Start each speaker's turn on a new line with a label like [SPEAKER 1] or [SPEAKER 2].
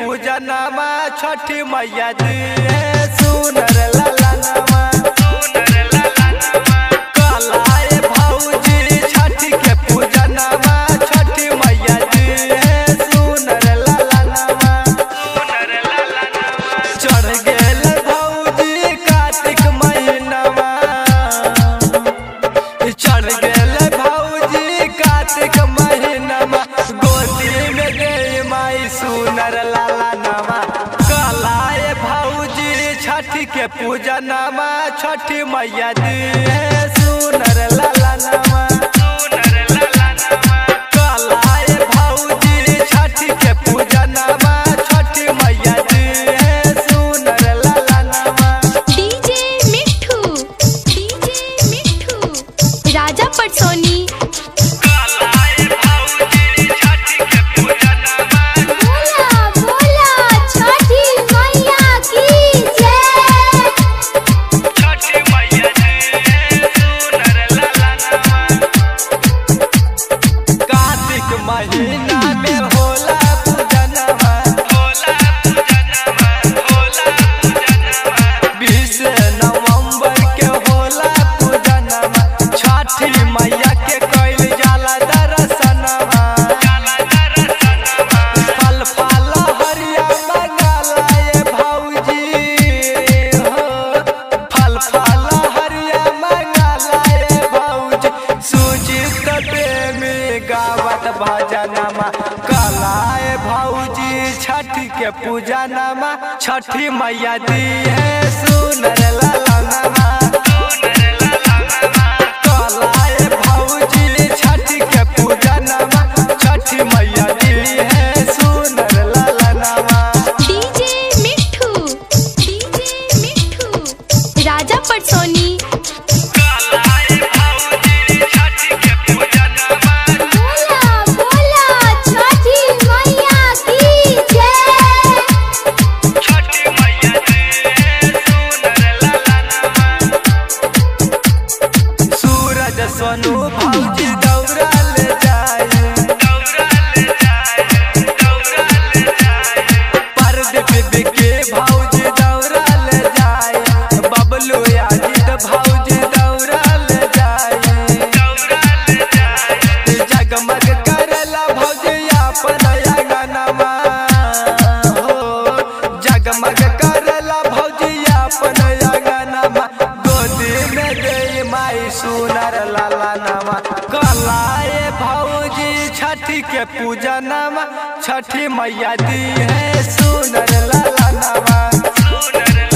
[SPEAKER 1] पूजा नामा छठी मैया दी है सुनर लाला नामा। कलाए भौजी छठी के पूजा नामा छठी मैया दी है सुनर लाला नामा। चढ़ गेल भौजी कार्तिक महीनामा, चढ़ गेल भौजी कार्तिक महीनामा, गोदी में दे माई सुनर लाला नामा। कलाए भौजी छठी के पूजा नामा छठी मैया दी है सुनर लाला नामा। कलाए भौजी छठी के पूजा नामा छठी मैया दी है सुनर लाला नामा।
[SPEAKER 2] डीजे मिठू राजा पटसोनी।
[SPEAKER 1] महीना में होला पूजनवा, 20 नवंबर के होला पूजनवा, छठी मैया के कइल जाला दर्शनवा। फल फल हरिया मंगला ये भौजी हो, फल फल हरिया मंगला ये भौजी, सुजीत प्रेमी गावत भजनमा। कलाए भौजी छठी के पूजा नामा छठी मैया दी है सुनर लाला नामा। कलाए भौजी छठी के पूजा नामा छठी मैया दी है सुनर लाला नामा।
[SPEAKER 2] डीजे मिठू राजा पटसोनी।
[SPEAKER 1] सोनू भौजी दौड़ा ले जाए, परदीप बिके भौजी दौड़ा ले जाए, बबलू याजिद भौजी दौड़ा ले जाए। जगमग करेला भौजी अपन अंगनमा हो, जगमग करेला भौजी अपन अंगनमा, गोदी में दे माई सुनर लाला नामा। कलाए भौजी छठी के पूजा नामा छठी मैया दी है सुनर लाला नामा।